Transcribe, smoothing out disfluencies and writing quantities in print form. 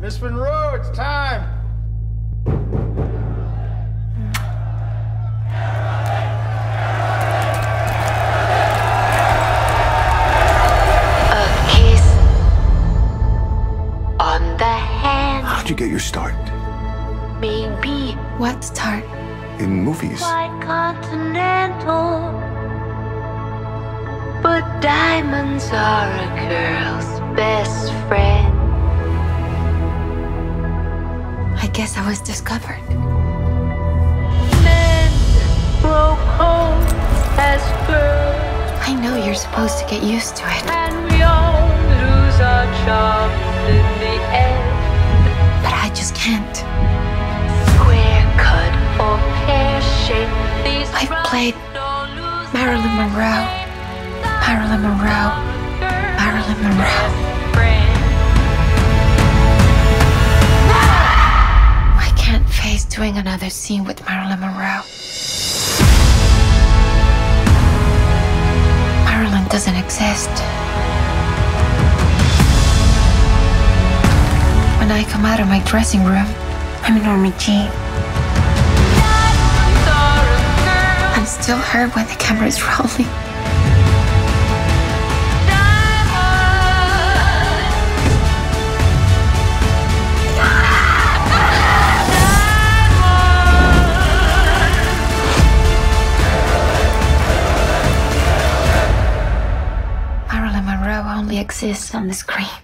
Miss Monroe, it's time! A kiss on the hand. How'd you get your start? Maybe. What start? In movies. Quite continental. But diamonds are a girl's best friend. I guess I was discovered. Men grow cold as girls. I know you're supposed to get used to it. And we all lose our charms in the end. But I just can't. Square cut or pear shaped. These I've played Marilyn Monroe. Marilyn Monroe. Marilyn Monroe. I can't face doing another scene with Marilyn Monroe. Marilyn doesn't exist. When I come out of my dressing room, I'm Norma Jeane. I'm still her when the camera's rolling. Marilyn Monroe only exists on the screen.